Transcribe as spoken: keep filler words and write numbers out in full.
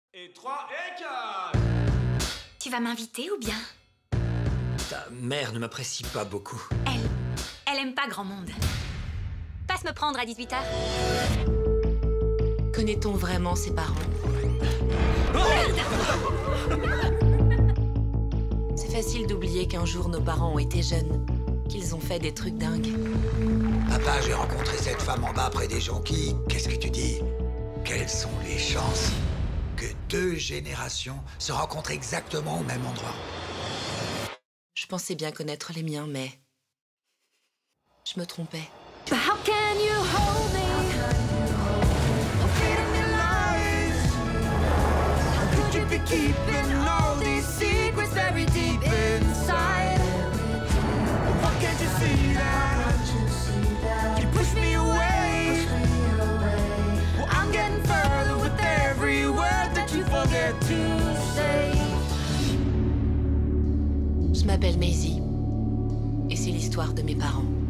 Et trois et quatre. Tu vas m'inviter ou bien? Ta mère ne m'apprécie pas beaucoup. Elle, elle aime pas grand monde. Passe me prendre à dix-huit heures. Connaît-on vraiment ses parents? C'est facile d'oublier qu'un jour nos parents ont été jeunes, qu'ils ont fait des trucs dingues. Papa, j'ai rencontré cette femme en bas près des jonquilles. Qu'est-ce que tu dis? Quelles sont les chances que deux générations se rencontrent exactement au même endroit? Je pensais bien connaître les miens, mais je me trompais. How can you hold me? How could you be keeping all these secrets very deep inside? Why can't you see that? You push me away. Well, I'm getting further with every word that you forget to say. Je m'appelle Maisie, et c'est l'histoire de mes parents.